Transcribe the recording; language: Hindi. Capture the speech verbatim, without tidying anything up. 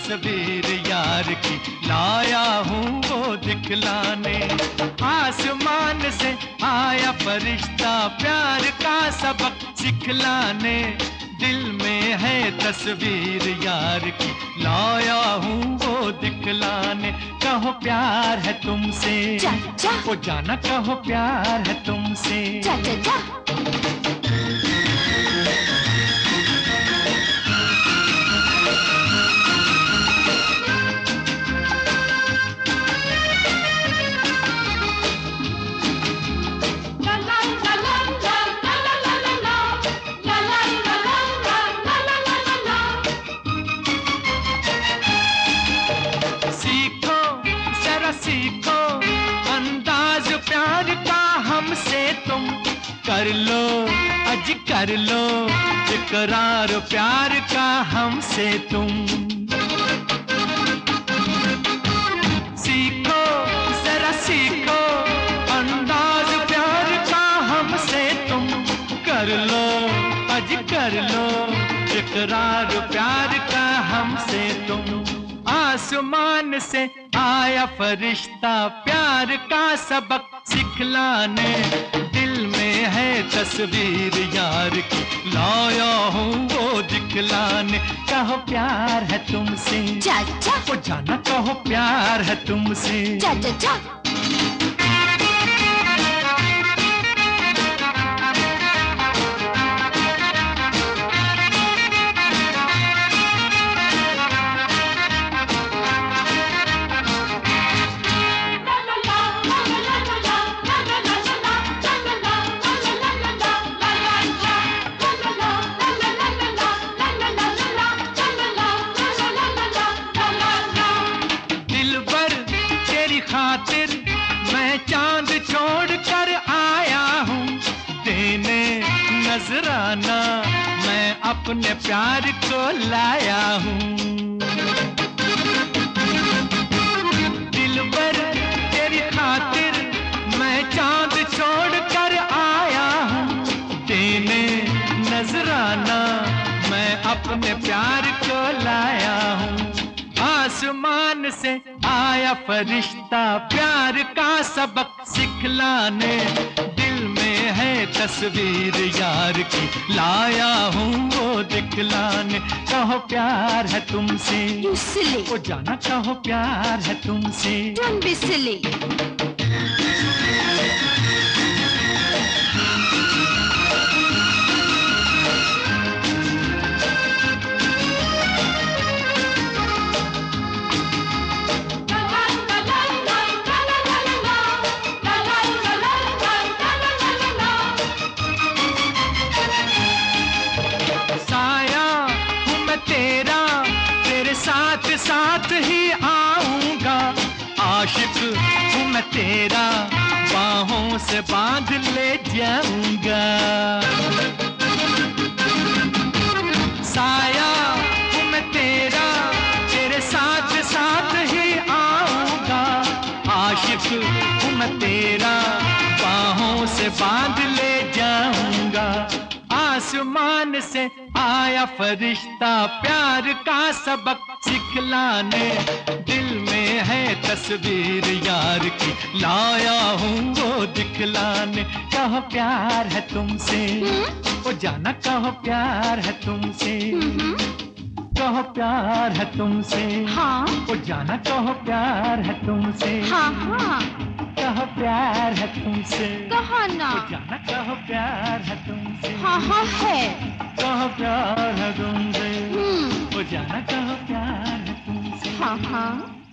तस्वीर यार की लाया हूँ वो दिखलाने। आसमान से आया फरिश्ता प्यार का सबक सिखलाने। दिल में है तस्वीर यार की लाया हूँ वो दिखलाने। कहो प्यार है तुमसे, जा, जा। वो जाना कहो प्यार है तुमसे। जा, जा, जा। सीखो अंदाज प्यार का हमसे तुम, कर लो अज कर लो इकरार प्यार का हमसे तुम। सीखो जरा सीखो अंदाज प्यार का हमसे तुम, कर लो अज कर लो इकरार प्यार का हमसे तुम। आसमान से आया फरिश्ता प्यार का सबक सिखलाने। दिल में है तस्वीर यार की लाया हूँ वो दिखलाने। कहो प्यार है तुमसे, जा, जा। वो जाना कहो प्यार है तुमसे। जा, जा, जा। खातिर मैं चांद छोड़ कर आया हूँ, देने नजराना मैं अपने प्यार को लाया हूँ। दिलबर तेरी खातिर मैं चांद छोड़ कर आया हूँ, देने नजराना मैं अपने प्यार को लाया हूँ। आसमान से आया फरिश्ता प्यार का सबक सिखलाने। दिल में है तस्वीर यार की लाया हूँ वो दिखलाने। कहो प्यार है तुमसे, वो जाना कहो प्यार है तुमसे। Don't be silly. साथ साथ ही आऊंगा, आशिक हूँ मैं तेरा बाहों से बांध ले जाऊंगा। साया हूँ मैं तेरा तेरे साथ साथ ही आऊंगा, आशिक हूँ मैं तेरा बाहों से बांध ले जाऊंगा। आसमान से आया फरिश्ता प्यार का सबक सिखलाने। दिल में है तस्वीर यार की लाया हूँ वो दिखलाने। कहो प्यार है तुमसे, वो जाना कहो प्यार है तुमसे। कहो प्यार है तुमसे, हाँ। वो जाना कहो प्यार है तुमसे। हाँ हाँ। कहो प्यार है तुमसे, कहो ना। वो जाना कहो प्यार है तुमसे। हाँ हाँ है। कहो प्यार है तुमसे, हम्म। वो जाना कहो प्यार है तुमसे। हाँ हाँ।